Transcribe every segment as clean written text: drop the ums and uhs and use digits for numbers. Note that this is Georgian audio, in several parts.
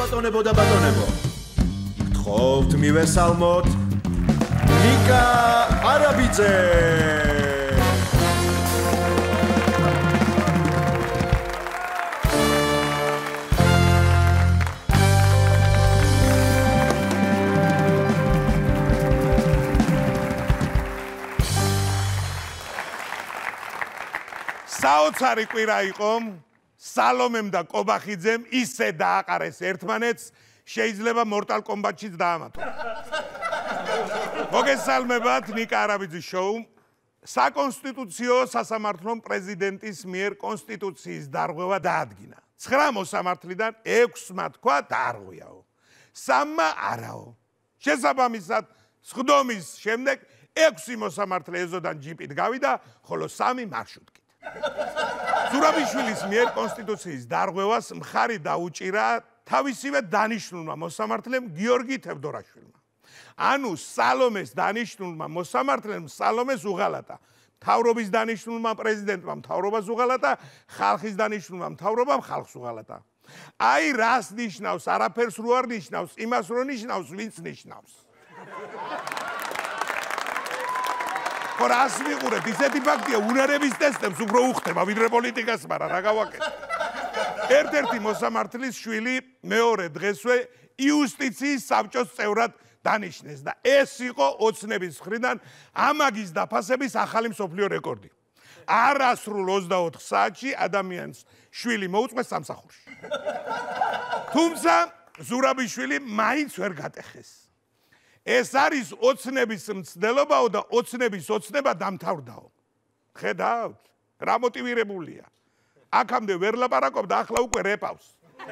ბატონებო და ბატონებო. გთხოვთ მივესალმოთ ნიკა არაბიძე. საოცარი კვირა იყო. სალომემ და კობახიძემ ისე დააყარეს ერთმანეთს, შეიძლება Mortal Kombat-შიც დაამატონ. მოგესალმებათ ნიკა არაბიძის შოუ. საკონსტიტუციო სასამართლომ პრეზიდენტის მიერ კონსტიტუციის დარღვევა დაადგინა. 9 მოსამართლიდან 6-მა თქვა დაარღვიაო. 3-მა არაო. შესაბამისად, სხდომის შემდეგ 6 მოსამართლე ეზოდან ჯიპით გავიდა, ხოლო 3 მარშრუტკით. ზურაბიშვილის მიერ კონსტიტუციის დარღვევას მხარი დაუჭირა თავისივე დანიშნულმა მოსამართლემ გიორგი თევდორაშვილმა. ანუ სალომეს დანიშნულმა მოსამართლემ სალომეს უღალატა. მთავრობის დანიშნულმა პრეზიდენტმა მთავრობას უღალატა, ხალხის დანიშნულმა მთავრობამ ხალხს უღალატა. აი რას ნიშნავს, არაფერს რო არ ნიშნავს, იმას რო ნიშნავს, ვინც ნიშნავს. რას მიყურეთ, ისეთი ფაქტია, უნარების ტესტებს უფრო უხდება, ვიდრე პოლიტიკას, მაგრამ რა გავაკეთე. ერთ-ერთი მოსამართლის შვილი მეორე დღესვე იუსტიციის საბჭოს წევრად დანიშნეს და ეს იყო ოცნების მხრიდან ამაგის დაფასების ახალი მსოფლიო რეკორდი. არასრულ 24 საათში ადამიანს შვილი მოუწყვეს სამსახურში. თუმცა ზურაბიშვილი მაინც ვერ გატეხეს. ეს არის ოცნების მცდელობაო და ოცნების ოცნება დამთავრდაო. ხედავთ, რა მოტივირებულია. აქამდე ვერ ლაპარაკობდა, ახლა უკვე რეპავს.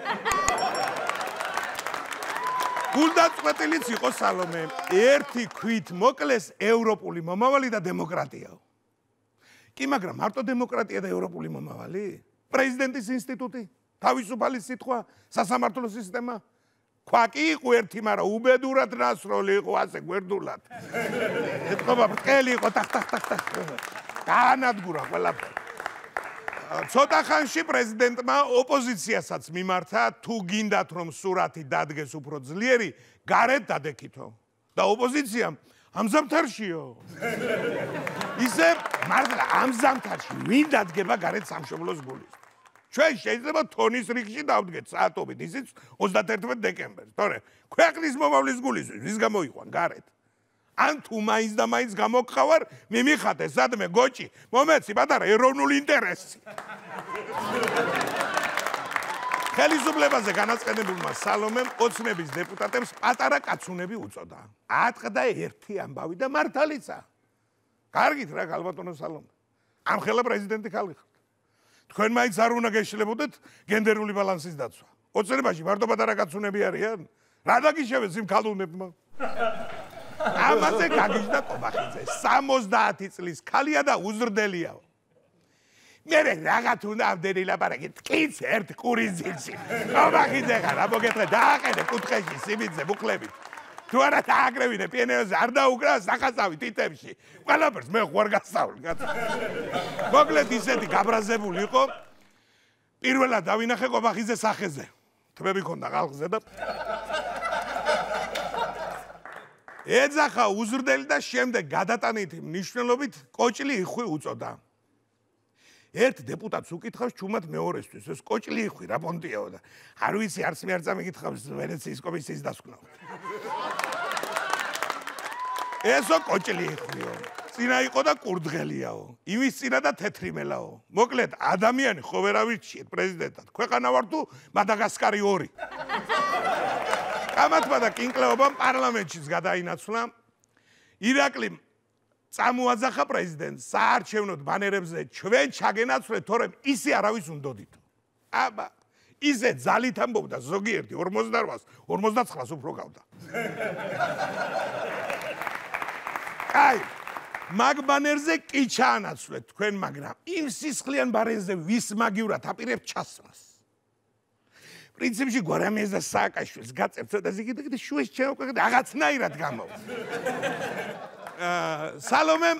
გულდაწყვეტილიც იყო სალომე, ერთი ქვით მოკლეს ევროპული მომავალი და დემოკრატიაო. კი, მაგრამ მარტო დემოკრატია და ევროპული მომავალი? პრეზიდენტის ინსტიტუტი, თავისუფალი სიტყვა, სასამართლო სისტემა? ქვაკი იყო ერთი, მაგრამ უბედურად ნასროლი იყო, ასე გვერდულად. ეთქობა ბრტყელი იყო, ტახ. გაანადგურა ყველაფერი. ცოტა ხანში პრეზიდენტმა ოპოზიციასაც მიმართა, თუ გინდათ რომ სურათი დადგეს უფრო ძლიერი, გარეთ დადექითო. და ოპოზიციამ ამ ზამთარშიო. ისე მართლა ამ ზამთარში ვინ დადგება გარეთ სამშობლოს გულის? ჩვენ შეიძლება თონის რიგში დავდგეთ საათობით, ისიც 31 დეკემბერს. თორე ქვეყნის მომავლის გულისთვის ვის გამოიყვან გარეთ? ან თუ მაინც და მაინც გამოგყავარ, მიმიხატე სადმე გოჭი, მომეცი პატარა ეროვნული ინტერესი. ხელისუფლებაზე განაწყენებულმა სალომემ ოცნების დეპუტატებს პატარა კაცუნები უწოდა. ატყდა ერთი ამბავი და მართალიცა. კარგით რა გალბატონო სალომე. ამხელა პრეზიდენტი ხალხი. თქვენ მაინც არ უნდა გეშლებოდეთ გენდერული ბალანსის დაცვა. ოცნებაში მარტო პატარა კაცუნები არიან? რა დაგიშევეს იმ ქალუნებმა? ამაზე გაგიჟდა კობახიძე. 70 წლის ქალია და უზრდელიაო. მე რაღაც უნდა ამდენი ლაპარაკი, ტკიც ერთ ყურის ძილში. კობახიძე ხარ, ამოგეთრე დააყენე კუთხეში სიმინძე მუხლებით. თუ არა დააგრევინე პიენეოზე, არ დაუკრა სახასავი თითებში. ყველაფერს მე ხوار გასწავლ. მოკლედ ისეთი გაბრაზებული იყო. პირველად დავინახე კობახიძეს სახეზე. თმები ქონდა ხალხზე და ეძახა უზრდელი და შემდეგ გადატანითი მნიშვნელობით კოჭლი იხვი უწოდა. ერთ დეპუტატს უკითხავს ჩუმად მეორესთვის, ეს კოჭლი იხვი რა პონტიაო და არ ვიცი არც მე არ წამიკითხავს ვენეციის კომისიის დასკვნად. ესო კოჭლი იხვიო. წინა იყო და კურდღელიაო. იმის წინა და თეთრი მელაო. მოკლედ ადამიანი ხო ვერ ავირჩიეთ პრეზიდენტად. ქვეყანა ვარ თუ მადაგასკარი 2. კამათმა და კინკლეობამ პარლამენტშიც გადაინაცვლა. ირაკლიმ წამოაძახა პრეზიდენტს საარჩევნოდ ბანერებზე ჩვენ ჩაგენაცვლეთ, თორემ ისე არავის უნდოდით. აბა, ისე ძალით ამბობდა ზოგიერთი 48-ს, 59-ს უფრო გავდა. აი, მაგ ბანერზე კი ჩაანაცვლეთ თქვენ, მაგრამ იმ სისხლიან ბანერზე ვის მაგივრად აპირებთ ჩასვას. პრინციპში გვარამიას და სააკაშვილს გაწევთ ცოტა ზიგიდ შუეს ჩაუკვეთ რაღაცნაირად გამოვა. სალომემ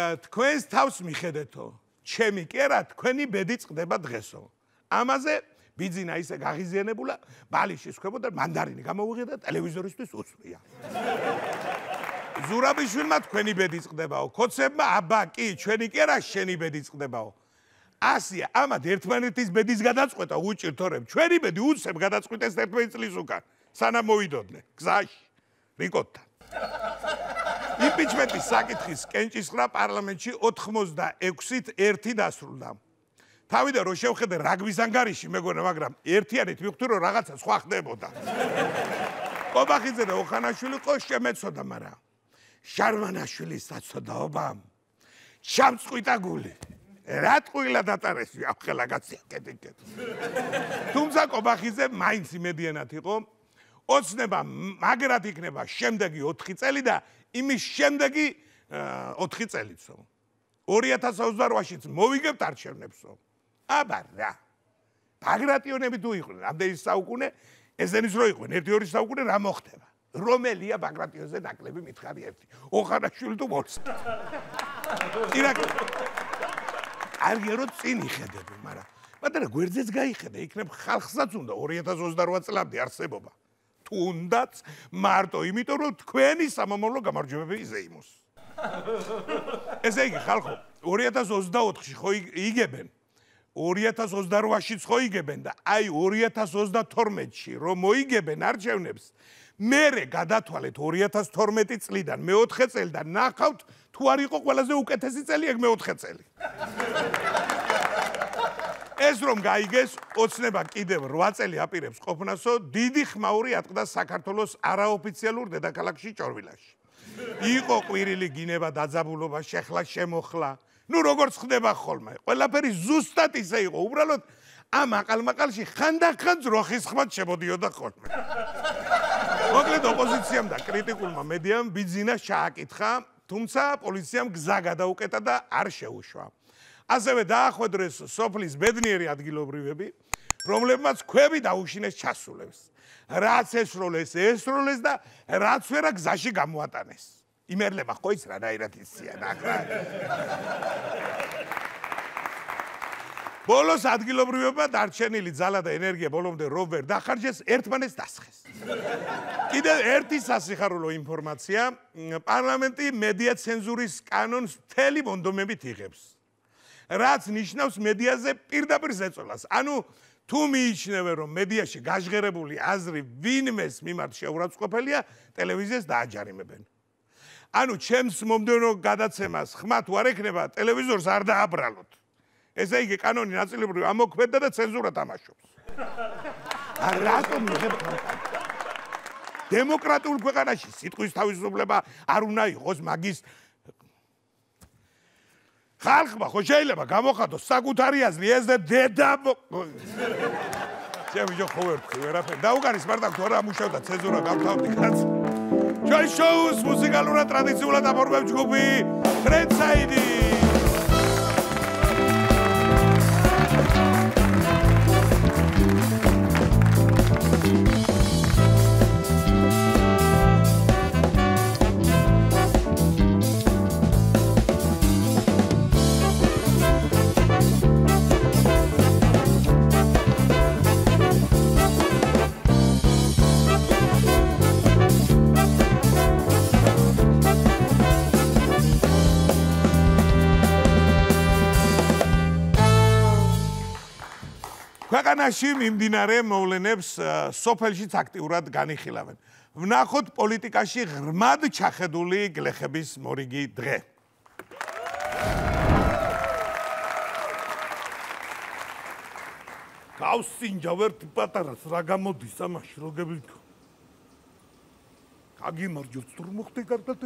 თქვენს თავს მიხედეთო. ჩემი კი არა, თქვენი ბედი წყდება დღესო. ამაზე ბიძინა ისე გაღიზიანებულა, ბალიში სქვებოდა, მანდარინი გამოუღია და ტელევიზორისთვის უსვია. ზურაბიშვილმა თქვენი ბედი წყდებაო, ქოცებმა აბა კი, ჩვენი კი არა შენი ბედი წყდებაო. ასია, ამათ ერთმანეთის ბედის გადაწყვეტა უჭირთ თორემ, ჩვენი ბედი უცებ გადაწყვიტეს 11 წლის უკან, სანამ მოვიდოდნენ გზაში, რიკოთთან. იმპიჩმენტის საკითხის კენჭისყრა პარლამენტში 86-ით 1 დასრულდა. თავიდან რომ შევხედე რაგბის ანგარიში მეგონა, მაგრამ ერთიანით მივხვდი რომ რაღაცა სხვა ხდებოდა. ყობახიძე და ოხანაშვილი ყო შემეცოდა, მაგრამ შარმანაშვილის საცოდაობამ ჩამწყვიტა გული. რა ტყუილა დატარეს ახლა კაცი კეთიკეთ. თუმცა ყობახიძე მაინც იმედიანად იყო, ოცნება მაგრად იქნება შემდეგი 4 წელი და იმის შემდეგი 4 წელიცო. 2028-შიც მოვიგებთ არჩევნებსო. აბა რა. ბაგრატიონები თუ იყვნენ, ამდენი საუკუნე, ესენის რო იყვნენ, 1-2 საუკუნე რა მოხდება? რომელია ბაგრატიონზე ნაკლები მითხარი ერთი. ოხანაშვილი თუ მოც. ირაკი. არგი რო წინ იხედები, მაგრამ გვერდზეც გაიხედე, იქნებ ხალხსაც უნდა 2028 წლამდე არსებობა. თუნდაც მარტო იმიტომ რომ თქვენი სამომავლო გამარჯვებები იზეიმოს. ესე იგი ხალხო 2024-ში ხო იგებენ 2028-შიც ხო იგებენ და აი 2032-ში რომ მოიგებენ არჩევნებს მერე გადათვალეთ 2012 წლიდან მე-4 წელი და ნახავთ თუ არ იყო ყველაზე უკეთესი წელი ეგ მე-4 წელი. ეს რომ გაიგეს, ოცნება კიდევ 8 წელი აპირებს ყოფნასო, დიდი ხმაური ატყდა საქართველოს არაოფიციალურ დედაქალაქში ჭორვილაში. იყო ყვირილი გინება დაძაბულობა, შეხლა შემოხლა. ნუ როგორც ხდება ხოლმე, ყველაფერი ზუსტად ისე იყო. უბრალოდ ამ აყალმაყალში ხანდახან ძროხის ხმად შემოდიოდა ხოლმე. მოკლედ ოპოზიციამ და კრიტიკულმა მედიამ ბიძინა ჩააკითხა, თუმცა პოლიციამ გზა გადაუკეტა და არ შეუშვა. ასევე დაახვედრეს სოფლის ბედნიერი ადგილობრივები, რომლებმაც ქვები დაუშინეს ჩასულებს. რაც ესროლეს და რაც ვერა გზაში გამოატანეს. იმერლება ხო იცი რანაირად იციან ახლა. ბოლოს ადგილობრივებმა დარჩენილი ძალა და ენერგია ბოლომდე რო ვერ დახარჯეს, ერთმანეთს დასხეს. კიდევ ერთი სასიხარულო ინფორმაცია, პარლამენტი მედია ცენზურის კანონს მთელი მონდომებით იღებს. რაც ნიშნავს მედიაზე პირდაპირ ზეწოლას. ანუ თუ მიიჩნევენ რომ მედიაში გაჟღერებული აზრი ვინმეს მიმართ შეურაცხყოფელია, ტელევიზიას დააჯარიმებენ. ანუ ჩემს მომდევნო გადაცემას ხმა თუ არ ექნება, ტელევიზორს არ დააბრალოთ. ესე იგი კანონი ნაწილობრივ ამოქმედდა და ცენზურა თამაშობს. რატომ მიღებთ დემოკრატიულ ქვეყანაში სიტყვის თავისუფლება არ უნდა იყოს მაგის ხალხმა ხო შეიძლება გამოხატოს საკუთარი აზრი ეს და დედა ჩემი ხო ვერთხი ვერაფერი დაუგარის მარტო თუ არა ამუშავდა ცენზურა გავთავდი კაც ჩვენ შოუს მუსიკალურად ტრადიციულად აფორმებს ჯგუფი ფრენცაიდი ქვეყანაში მიმდინარე მოვლენებს სოფელშიც აქტიურად განიხილავენ. ვნახოთ პოლიტიკაში ღრმად ჩახედული გლეხების მორიგი დღე. გავსინჯა ვერტი პატარას რა გამოდის ამაში როგები. გაგიმარჯვოთ თუ მოხდი კარგად.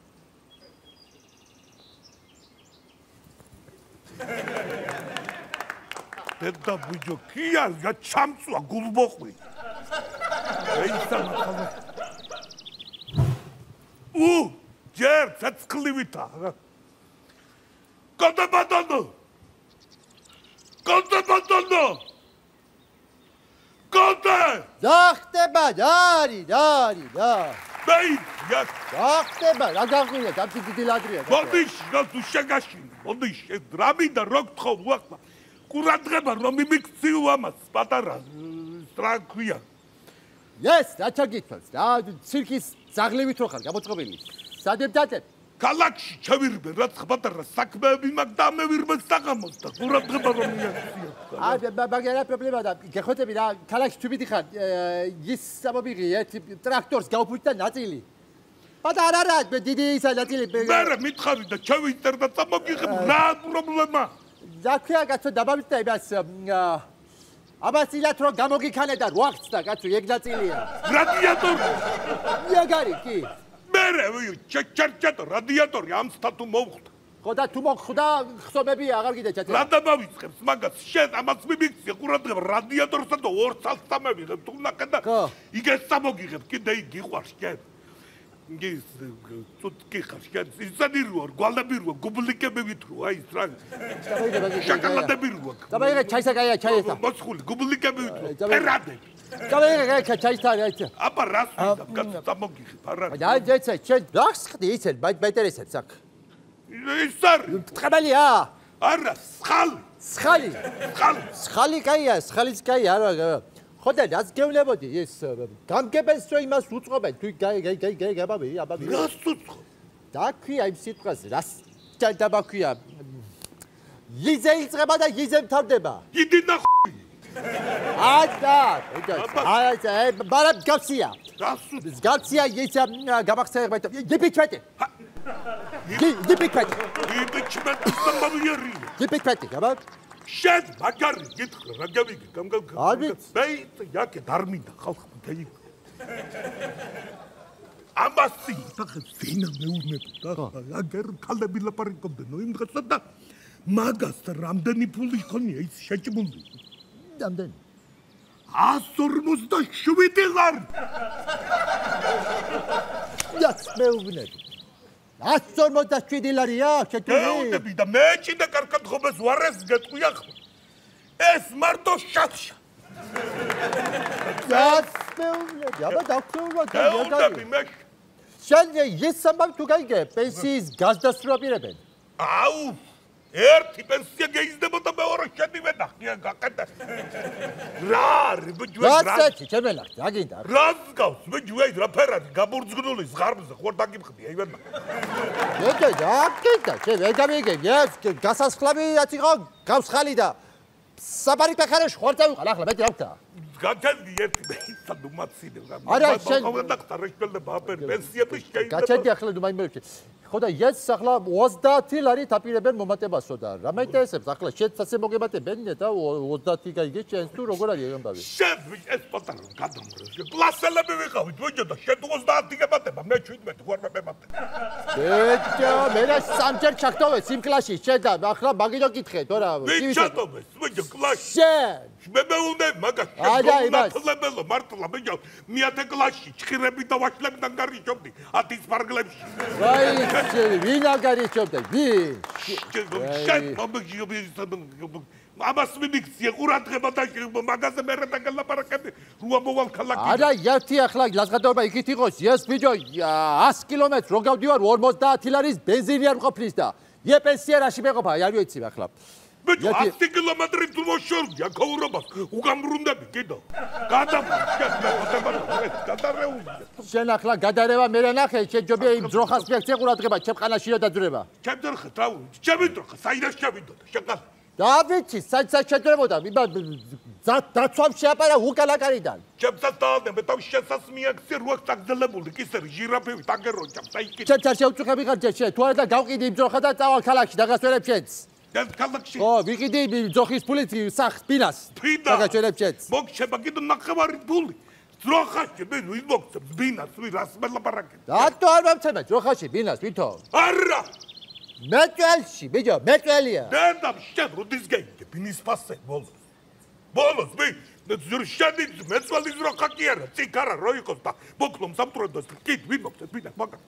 დედა ბიჭო კია ჩამწვა გულბოყვი ეცა მაგალე ჯერ ცეცხლივითა კოდაბატონო კოდე ზახტება დარი ბეი ზახტება რა გაღვია დაფიდი დილადრია მოდი თუ შეგაშინ მოდი რა მინდა რო გთხოვ უახლა ყურადღება რომ მიმიქციო ამას პატარა რა ქვია ეს რა ჩაგითვალს რა ცირკის ზაღლებით რო ხარ გამოწყობილი სადებდატებ ქალაქში ჩავირბე რაც პატარა საქმეები მაგ და მე ვირბე საღამოს და ყურადღება რომ მიაქციო მაგერა პრობლემა და გეხოთები რა ქალაქში თუ მიდიხარ ის სამობიღი ერთი ტრაქტორს გაუფუჭდა ნაწილი პატარა რა დიდი ისა ნაწილი მე მითხარი და ჩავიწერ და წამოგიღებ რა პრობლემა ზაქია კაცო დაბავიწყდა იმას აბასილათ რო გამოგიქანე და როახცდა კაცო ეგ ნაწილია რადიატორი იაგარი კი მე ჩერჩატო რადიატორი ამსთა თუ მოვხვდა ხო და თუ მოხვდა ხსომები აღარ გიდა ჩაწერა რა დამავიწყებს მაგას შენ ამას მიმიქცია ყურადღება რადიატორსა და ორ წელს დამევიღებ თუ ნაკედა იგეს წამოგიღებ კიდე იგი ყვარს შენ ის წუთკი ხარ შენ ისანი როარ გვალები როა გუბლიკები ვითრო აი ეს რა შოკოლადები როა დაიღე ჩაისაკაია ჩაისა მოსხული გუბლიკები ვითრო ფერადები დაიღე ჩაისთან აი აბა რას ვიდა კაცო წამოგიღებ არა აი ძეცე შენ რას ხდი იცი ბაიტერესად საკ ის არის ტყაბალია არა სხალი სხალი კაია სხალის კაია არა ხოდა რას გევნებოდი ეს გამგებელს რომ იმას უწყობენ თუ აბაბი რას უწყობ დაქვია იმ სიტყვას რას დაბაქვია იზე იწყება და იზე მთავრდება იდი და აი ბარად გაფსია რას გაფსია ის გამახსენებთ იბიჩვეტი იბიჩვეტი აბა შენ მაგარი გითხრა რა გავიგე მე იაკე დარმინდა ხალხმა დაი ამასი სახეს ვინა მეუბნებოდა აგერ ქალები ლაპარაკობდნენ იმ დღესა და მაგას რამდენი ფული ხონია ის შეჭმული რამდენი 157 ლარი იაც მეუბნები 157 ლარია შეჭმული მეუბნები და მე ჭიდა კარკადღობას ვარეს გეტყვია ხო ეს მარტო შავშა იაც მეუბნები აბა დაქცეულობ მეუბნები მე შენ ის ამბავ თუ გაიგე პენსიის გასდასრულა პირებენ აუ ერთი პენსია გეიზდებოდა მეორე შენი ვენახია გაყედა რა რაცეთი ჩემელა რა გინდა რას გავს მე ჯუი რა ფერადი გაბურძგნული ზღარბზე ხوار დაგიფხდი აი ვენა ეტა რა გინდა შენ ვერ გამიგებ ეს გასასხლები რაც იყო გავს ხალი და საბარი ფეხარეში ხوار დავიყალ ახლა მეტი რა ვქნა გაჩენდი ერთი მეცა დუმაცინე არა შენ და ბაბერ პენსიები შეიძლება გაჩენდი ახლა დუმაიმებში ხო და ეს ახლა 30 ლარი დაპირებენ მომატებასო და რა მაინტერესებს ახლა შეცასე მოგებატებენ და 30 გაიგე შენს თუ როგორ არის ამბავი შენ ეს პატარა გადამრევ კლასელები ვიყავით მოიჯო და შენ 30 გებატება მე 17 ვარ მემატე ეტა მე რა სამჯერ ჩაგდოვე იმ კლასში შენ და ახლა მაგიდო კითხე თორა ვინ ჩატოვე მოიჯო კლასში შენ მე მეუნე მაგას მართლებელო მართლა მეჯო მეათე კლასში ჩხირები და ვაშლებიდან გარიჯობდი 10 ფარგლებში აი ვინ აგარიჯობდა ვინ შენ მომგიობი ამას მიმიქცია ყურადღება და მაგაზე მე რა დაგალაპარაკები რუა მოვალ ქალაქი არა ერთი ახლა ლაზღადობა იქით იყოს ეს ბიჯო 100 კილომეტრ რო გავდივარ 50 ლარის ბენზინი არ მყოფლის და ე პენსია რაში მეყოფა არ ვიცი ახლა ბიჯო 100 კილომეტრი თუ მოშორდია ქოურობას უგამბრუნდები კიდო გადარეული შენ ახლა გადარევა მე რა ნახე შენ ჯობია იმ ძროხას მიაქცია ყურადღება ჩემ ყანაშიო დაძვრება ჩემ ძროხა თავი ჩემი ძროხა საიდან შევიდოდა შეკალ და ვიცი საერთოდ შეძლებოდა დაცვამ შეაპარა უკალაკარიდან ჩემსაც დაადნე თავი შესას მიაქცია რუაქ წაგძლებული კისერი ჟირაფები დაგეროჭა საიკი შენ ჩარ შეუწუხები ხარ შენ თუ არა და გავყიდი იმ ძროხა და წავალ ქალაქში დაგასვენებ შენს და ქალაქში ო ვიყიდი ძროხის ფულით სახს ბინას დაგასვენებ შენს მოგჩება კიდე ნახევარი ფული ძროხაში მე ვინ მოგცემს ბინას ვინ რას მელაპარაკებ რატო არ მომცემ ძროხაში ბინას ვითო არა მეტველში ბიჯო მეტველია და შენ როდის გაიგე ბინის ფასე ბოლოს მე ზურშადი მეცვალი ძროხა კი არა ციკარა რო იყოს და მოკლო სამტრედოს კიდ ვინ მოგცემს ბინას მაგა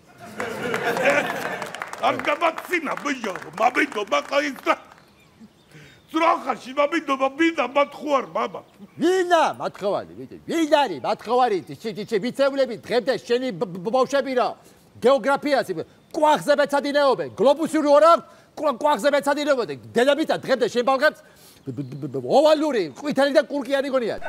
არ გამაცინა ბიჯო მაბიდო მაყაისა ძროხაში მაბიდო ბინა მათხვარ მამა ვინა მათხვარი ბიჯო ვინ არის მათხვარი ვიცეულები დღემდე შენი ბავშვები რა გეოგრაფიას კვახზე მეცადინეობენ გლობუსი რო არა კვახზე მეცადინეობენ დედამიწა დღემდე შენ ბავშვებს ოვალური, ყვითელი და კურკიანი გონიათ.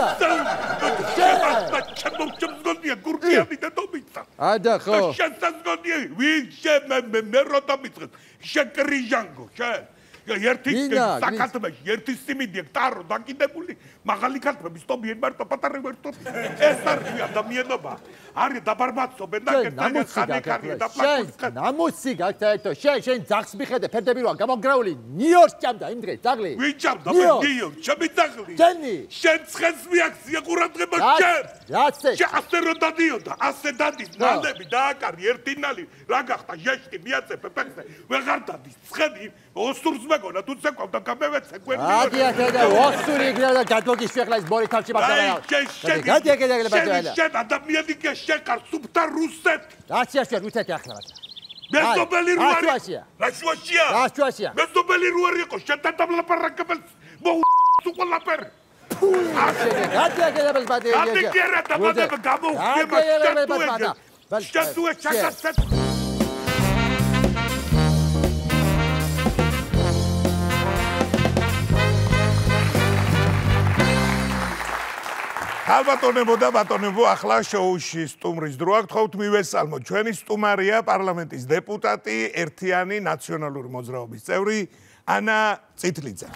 ჩემგონია გურკიანი და დომიცა. ადა ხო. შენსგონია ვინ მე როდამიწყეთ. შეკრიჟანგო, შენ. ერთი საკათმეში ერთი სიმინდი ტარო დაკიდებული მაღალი ქათმების ტომიენ მარტო პატარა ვერტო ეს არის ადამიანობა არის დაბარბაცობენ და ხანიკარია და პლაკუსკა ნამუსი გაკეთო შენ ძახს მიხედე ფერდები როა გამოგრაული ნიორს ჭამდა იმ დღეს დაღლი ვინ ჭამდა მე ნიორ ჩემი დაღლი შენ ცხენს მიაქცია ყურადღება შენ რაცე ასე რო დადიოდა ასე დადის ნალები დააკარი ერთი ნალი რა გახდა ჟეშკი მიაწე პეპექსე ვეღარ დადის ცხენი ოსურს მეგონა თუ ცეკვავდა გამევეცე გვერდი აგია და ოსური იქნება და გადმოგის შეხლა ის ბორი თავში მაგდარა შენ ადამიანი კი შეკარ სუფთა რუსეთი რაცია შენ რუსეთი ახლა მეზობელი რუარი რაშუაშია მეზობელი რუარი იყო შენ დაბლაპარაკებელ მოუყოლაპერ გადაგელებელს ბადე გადაგერა და ბადე გამოუხდება შენ ჩაკაცეთ ალბათონებო და ბატონებო ახლა შოუში სტუმრის დროა გთხოვთ მივესალმოთ ჩვენი სტუმარია პარლამენტის დეპუტატი ერთიანი ნაციონალური მოძრაობის წევრი ანა წითლიძე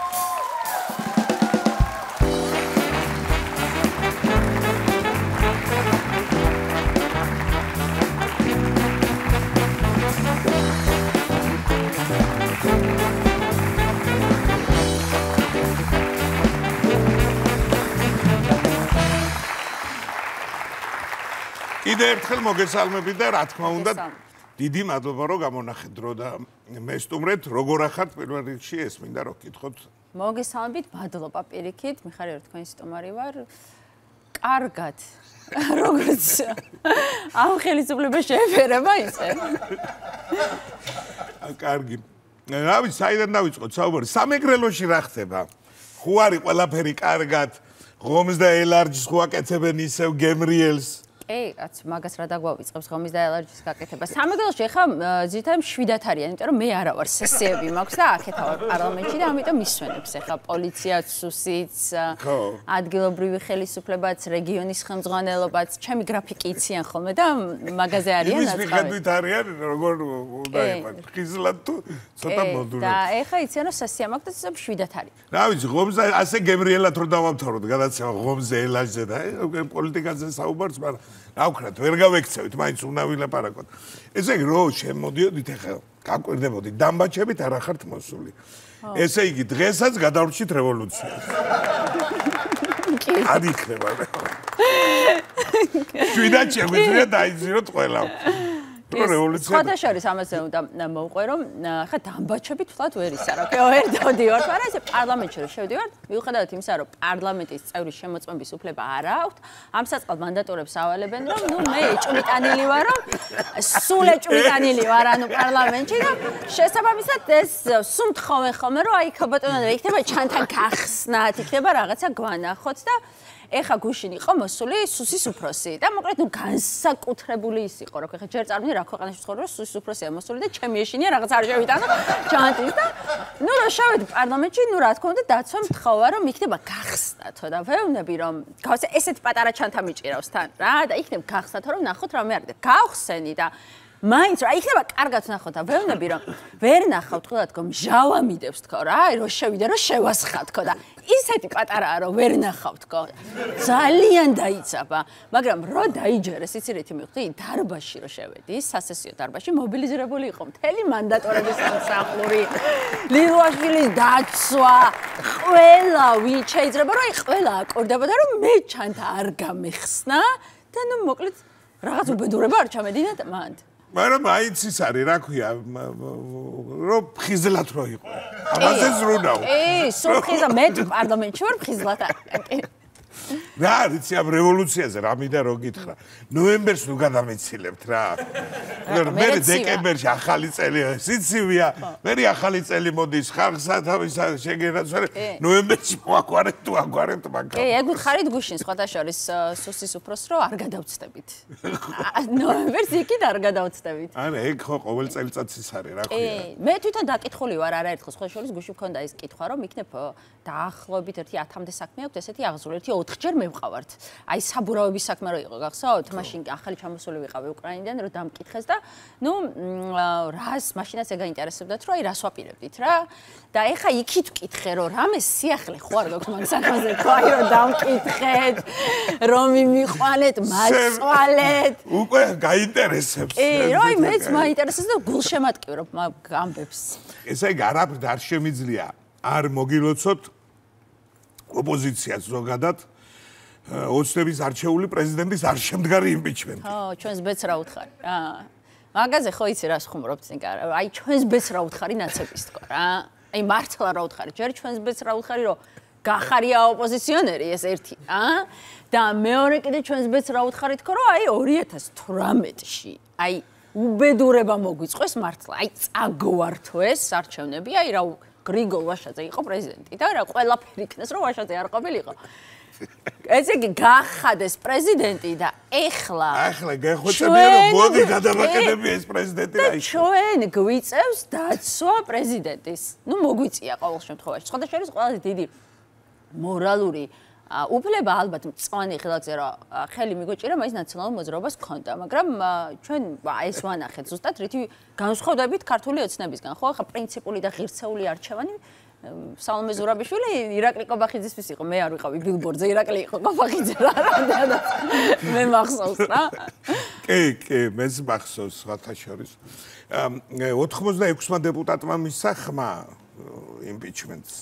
კიდე ერთხელ მოგესალმებით და რა თქმა უნდა დიდი მადლობა რომ გამონახეთ დრო და მესტუმრეთ როგორ ახართ პირველ რიგში ეს მინდა რომ გითხოთ მოგესალმებით მადლობა პირიქით მიხარია თქვენი სტუმარი ვარ კარგად როგორც ამ ხელისუფლებას შეეფერება ისე კარგი რავი საიდან დავიწყოთ საუბარი სამეგრელოში რა ხდება ხო არის ყველაფერი კარგად ღომს და ელარჯის ხო აკეთებენ ისევ გემრიელს კაც მაგას რა დაგვავიწყებს ღომის და ელარჯის გაკეთება. სამეგრელოში ახლა ძირითადად 7 არიან, იმიტომ რომ მე არა ვარ სესიები მაქვს და აქეთა ვარ პარლამენტში და ამიტომ მისვენებს ახლა პოლიციაც, სუსიც, ადგილობრივი ხელისუფლებაც, რეგიონის ხელმძღვანელობაც, ჩემი გრაფიკი იციან ხოლმე და მაგაზე არიან აწყავი. ის მიხედვით არიან როგორ უნდა იყოს. ხიზლად თუ ცოტა მოდულობ. და ახლა იციან რომ სესია მაქვს და 7 არის. რა ვიცი, ღომს ასე გემრიელად რო დავამთავროთ, გადაცემა ღომზე, ელარჯზე და პოლიტიკაზე საუბარს, მაგრამ რა ვქნათ, ვერ გავექცევით, მაინც უნდა ვილაპარაკოთ. ესე იგი, რო შემოდიოდით ახლა, გაკვირდებოდით დამბაჩებით არ ახართ მოსული. ესე იგი, დღესაც გადავრჩით რევოლუციას. არ იქნება. შვიდად შეგვიძლია დაიძინოთ ყველა. სხვადასხვა ამაზე უნდა მოვყვე რომ ხა დამბაჩებით ვთქვათ ვერ ისა რა ვერ დავდივართ მაგრამ ესე პარლამენტში რომ შევდივართ მიუხედავად იმისა რომ პარლამენტის წევრის შემოწმების უფლება არ აქვთ ამ საწყალ მანდატორებს ავალებენ რომ ნუ მე ეჭვმიტანილი ვარ რომ სულ ეჭვმიტანილი ვარ ანუ პარლამენტში და შესაბამისად ეს სულ თხოვენ ხოლმე რომ აი ხაბატონად იქნება ჩანთან გახსნათ იქნება რაღაცა გვანახოთ და ეხა გუშინ იყო მოსული სუსის უფროსი და მოკლედ ნუ განსაკუთრებული ის იყო რომ ეხა ჯერ წარმოვიდი რა ქვეყანაში ვცხოვრობ რომ სუსის უფროსია მოსული და ჩემი ეშინია რაღაც არ შევიტანო ჩანტის და ნუ რა შევედი პარლამენტში ნუ რა თქმა უნდა დაცვამ თხოვა რომ იქნება გახსნათო და ვეუბნები რომ ესეთი პატარა ჩანთა მიჭირავს თან რა და იქნება გახსნათო რომ ნახოთ რა მე არის და გავხსენი და მაინც რა იქნება კარგად ნახოთ და ვეუბნები რომ ვერ ნახავთ ყველა თქო მჟავა მიდევს თქო რა აი რომ შევიდე რომ შევასხა თქო და ისეთი პატარაა რომ ვერ ნახავთ თქო ძალიან დაიცაბა მაგრამ რო დაიჯერეს იცი რითი მივხვდი დარბაზში რო შევედი სასესიო დარბაზში მობილიზირებული იყო მთელი მანდატორების სამსახური ლილვაშვილის დაცვა ყველა ვინ შეიძლება რომ აი ყველა აკორდებოდა რომ მე ჩანთა არ გამეხსნა და ნუ მოკლედ რაღაც უბედურება არ ჩამედინა მანდ მაგრამ აიც ის არის რა ქვია რომ ფხიზლად რო იყო ამაზე ზრუნავ სულ ფხიზა მე პარლამენტში ვარ ფხიზლად რა ვიცი ამ რევოლუციაზე რა მინდა რო გითხრა ნოემბერს ნუ გადამეცილებთ რა მე დეკემბერში ახალი წელი სიცივია მე ახალი წელი მოდის ხალხსა თავის შეგენაცვალე ნოემბერში მოაგვარეთ თუ აგვარეთ მაგა ეგ უთხარით გუშინ სხვათა შორის სუსის უფროს რო არ გადავწდებით ნოემბერს იქით არ გადავწდებით არა ეგ ხო ყოველ წელიწადს ის არის რა ქვია მე თვითონ დაკითხული ვარ არაერთხელ სხვა შორის გუშინ მქონდა ის კითხვა რომ იქნებ დაახლოებით 10-მდე საქმე აქვს ესეთი აღზრული 4-ჯერ მევყავართ აი საბურავების საქმე რო იყო გახსოვთ მაშინ ახალი ჩამოსული ვიყავი უკრაინიდან რომ დამკითხეს და ნუ რას მაშინაც ეგ აინტერესებდათ რომ აი რას ვაპირებდით რა და ეხა იქით ვკითხე რომ რამე სიახლე ხო არ გაქვს მაგ საქმეზე ხო აი რომ დამკითხეთ რომ იმიყვანეთ მაწვალეთ უკვე გაინტერესებს რომ აი მეც მაინტერესებს და გულშემატკივრობ მაგ ამბებს ესე იგი არაფრ არ შემიძლია არ მოგილოცოთ ოპოზიციას ზოგადად ოცნების არჩეული პრეზიდენტის არ შემდგარი იმპიჩმენტი. ხო, ჩვენს ბედს რა უთხარი. მაგაზე ხო იცი რას ხუმრობთ წინკა. აი ჩვენს ბედს რა უთხარი ნაცების თქვა რა. აი მართლა რა უთხარი. ჯერ ჩვენს ბედს რა უთხარი რომ გახარია ოპოზიციონერი ეს ერთი, და მეორე კიდე ჩვენს ბედს რა უთხარი თქო რომ აი 2018-ში აი უბედურება მოგვიწყვეს მართლა. აი წაგვართო ეს არჩევნები, აი რა გრიგოლ ვაშაძე იყო პრეზიდენტი და რა ყველაფერი იქნეს რომ ვაშაძე არ ყოფილიყო. ესე იგი გახადეს პრეზიდენტი და ეხლა გეხვეწებია რომ მოდი გადავაკეთებია ეს პრეზიდენტი და ჩვენ გვიწევს დაცვა პრეზიდენტის. ნუ მოგვიწია ყოველ შემთხვევაში. სხვა შორის ყველაზე დიდი მორალური უფლება ალბათ მწვანე ხილაკზე რა ხელი მიგოჭირა მაინც ნაციონალურ მოძრაობას ჰქონდა, მაგრამ ჩვენ ეს ვანახეთ ზუსტად რითი განსხვავდებით ქართული ოცნებისგან, ხო? ახლა პრინციპული და ღირსეული არჩევანი სალომე ზურაბიშვილი ირაკლი კობახიძისთვის იყო, მე არ ვიყავი ბილბორდზე, ირაკლი იყო კობახიძე რა რამდენად მე მახსოვს რა. კი, მეც მახსოვს სხვათა შორის. 86-მა დეპუტატმა მისცა ხმა იმპიჩმენტს.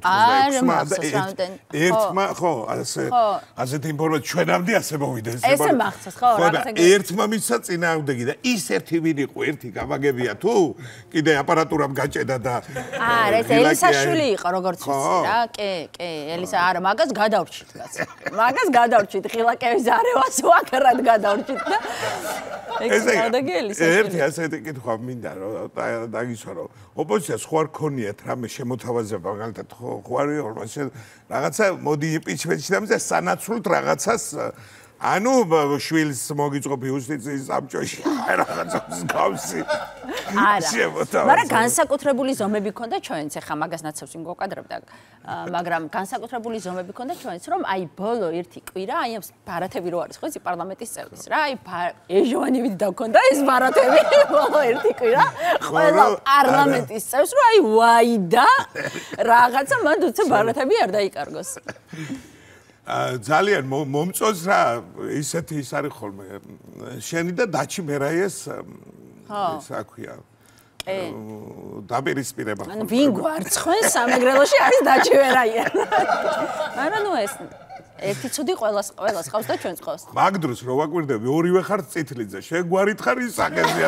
ერთმა ხო ასეთი ინფორმაცია ჩვენამდე ასე მოვიდა ესე მახსოვს ხო ერთმა მისცა წინააღმდეგი და ის ერთი ვინ იყო ერთი გამაგებია თუ კიდე აპარატურამ გაჭედა და ეს ელისაშვილი იყო როგორც ვიცი რა კი ელისა არა მაგას გადავრჩით მაგას გადავრჩით ხილაკების არევას ვაკრად გადავრჩით და ერთი ასეთი კითხვა მინდა რომ დაგისვა რომ ოპოზიციას ხო არ ქონიათ რამე შემოთავაზება მაგალითად ხო არის რაღაცა მოდი იმპიჩმენტში დამზე სანაცვლოდ რაღაცას ანუ შვილს მოგიწყობ იუსტიციის საბჭოში რაღაცას გავსი არა მაგრამ განსაკუთრებული ზომები ქონდა ჩვენც ახლა მაგას ნაცავს იმ გვაკადრებდა მაგრამ განსაკუთრებული ზომები ქონდა ჩვენც რომ აი ბოლო ერთი კვირა აი ამ ბარათები რო არის ხო იცი პარლამენტის წევრის რა აი ეჟოვანივით დაგქონდა ეს ბარათები ბოლო ერთი კვირა ყველა პარლამენტის წევრს რო აი ვაიდა რაღაცა მან თუცა ბარათები არ დაიკარგოს ძალიან მომწონს რა ისეთი ის არის ხოლმე შენი და დაჩი მერაიეს საქვია დაპირისპირება ანუ ვინ გვარცხვენს სამეგრელოში არის დაჩი მერაია არა ნუ ეს ერთი ცუდი ყველას ყავს და ჩვენს ყავს მაგ დროს რო ვაკვირდები ორივე ხარ წითლიძე შეგვარით ხარ ის საკეზია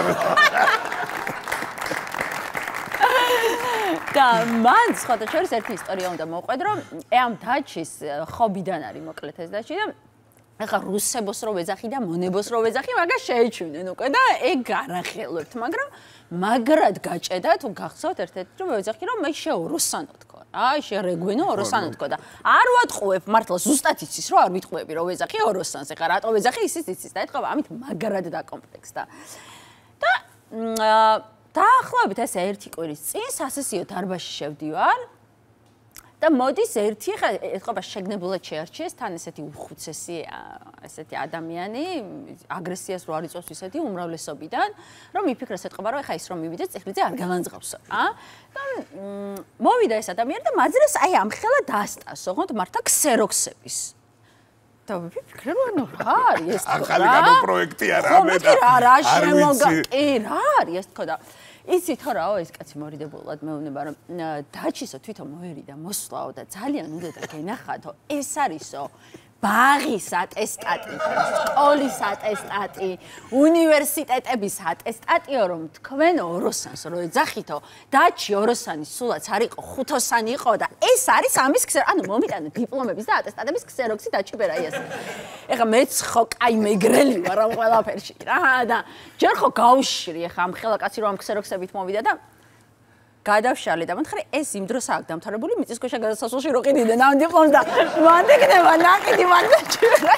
და მან სხვათა შორის ერთი ისტორია უნდა მოვყვედ რომ ამ დაჩის ხობიდან არის მოკლედ ეს დაჩი და ახლა რუსებოს რო ვეძახი და მონებოს რო ვეძახი მაგას შეეჩვნენ უკვე და ეგ არახელვებთ მაგრამ მაგრად გაჭედა თუ გახსოვთ ერთ-ერთი რომ ვეძახი რომ მე შეოროსანო თქო აი შერეგვენო ოროსანო თქო და არ ვატყუებ მართლა ზუსტად იცის რომ არ ვიტყუები რომ ვეძახი ოროსანს ახლა რატო ვეძახი ისიც იცის და ეთქვა ამით მაგრად დაკომპლექსდა და დაახლოებით ესე ერთი კვირის წინ სასესიო დარბაზში შევდივარ და მოდის ერთი ხა ეთქობა შეგნებულად შეარჩიეს თან ესეთი უხუცესი ესეთი ადამიანი აგრესიას რო არ იწვევს ისეთი უმრავლესობიდან რომ მიფიქრეს ეთქობა რომ ეხა ის რომ მივიდეს წიხლიძე არ გალანძღავსო და მოვიდა ეს ადამიანი და მაძრეს აი ამხელა დაასტასო ხო მართა ქსეროქსების და ვიფიქრე რომ რა არის ეს ახალი განპროექტი არა მე და რა შემოგაკი რა არის ეს თქო და იცით ხო რაო ეს კაცი მორიდებულად მეუბნება რომ დაჩისო თვითონ მოერიდა მოსვლაო და ძალიან უნდა და გენახათო ეს არისო ბაღის ატესტატი, სკოლის ატესტატი, უნივერსიტეტების ატესტატიო, რომ თქვენ ოროსანს რო ეძახითო, დაჩი ოროსანი სულაც არ იყო, ხუთოსანი იყო და ეს არის ამის ქსერო, ანუ მომიტანე დიპლომების და ატესტატების ქსეროქსი დაჭიბერა ეს. ეხა მეც ხო კაი მეგრელი ვარ ამ ყველაფერში რა და ჯერ ხო გავშირი ეხა ამ ხელა კაცი რომ ამ ქსეროქსებით მოვიდა და გადავშალე და მომთხარი ეს იმ დროს აქ დამთავრებული მიწისქვეშა გადასასვლელში რო ყიდიდნენ ამ დიპლომს და მანდ იქნება ნაკიდი მანდ დაჭირა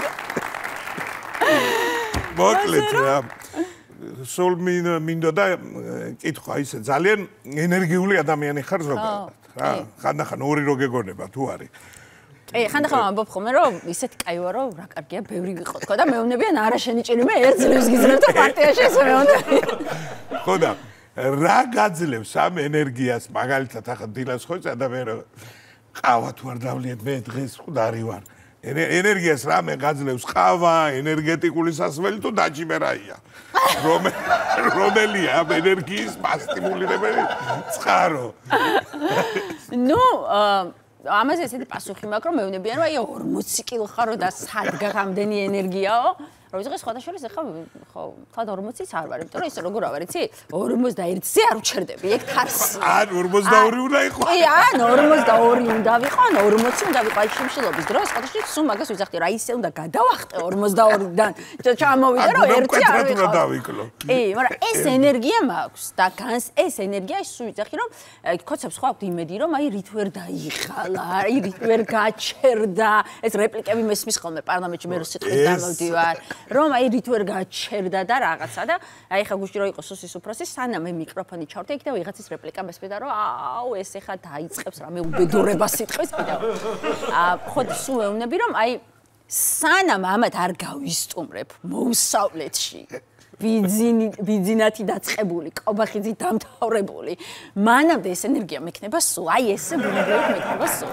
მოკლედ რა სულ მინდოდა კითხვა ისე ძალიან ენერგიული ადამიანი ხარ ზოგადად რა ხანდახან ორი რო გეგონება თუ არის ხანდახან ამბობ ხოლმე რომ ისეთი კაი ვარო რა კარგია ბევრი ვიყო თქო და მეუბნებიან არა შენი ჭირი მე ერთ ძლივს გიძლევ და პარტიაში ესე მეუბნები ხო და რა გაძლევს ამ ენერგიას მაგალითად ახლა დილას ხო ადამიანი ყავა თუ არ დავლიეთ მე დღეს ხუდარი ვარ ენერგიას რამე გაძლევს ყავა ენერგეტიკული სასმელი თუ დაჭიბერაია რომელია ამ ენერგიის მასტიმულირებელი წყარო ნუ ამაზე ესეთი პასუხი მაქვს რომ მეუბნებიან რომ აი 40 კილო ხარო და სადგა რამდენი ენერგიაო რომ ვიღე სხვადასხვა ახლა ხო თქვა 40-იც არ ვარ იმიტომ რომ ისე როგორ ავარ იცი 41-ზე არ ვჩერდები ეგ თარსი ან 42 უნდა იყო კი ან 42 უნდა ვიყო ან 40 უნდა ვიყო აი შიმშილობის დროს სხვადასხვა სულ მაგას ვიზახდი რა ისე უნდა გადავახტე 42-დან ჩამოვიდა რომ ერთი არ ვიყო კი მაგრამ ეს ენერგია მაქვს და განს ეს ენერგია ის ვიზახი რომ კოცებს ხო აქვს იმედი რომ აი რით ვერ დაიხალა აი რით ვერ გაჩერდა ეს რეპლიკები მესმის ხოლმე პარლამენტში მე რო სიტყვით დავდივარ რომ აი რით ვერ გაჩერდა და რაღაცა და აი ხა გუშინ რო იყო სუსის უფროსი სანამ მე მიკროფონი ჩავრდი იქ და ვიღაცის რეპლიკა მესმედა რომ აუ ეს ეხა დაიწყებს რამე უბედურება სიტყვის კიდევ ხო სულ ეუბნები რომ აი სანამ ამათ არ გავისტუმრებ მოუსავლეთში ბიძინათი დაწყებული კობახიძით დამთავრებული მანამდე ეს ენერგია მექნება სულ აი ესე ბუნებრივად მექნება სულ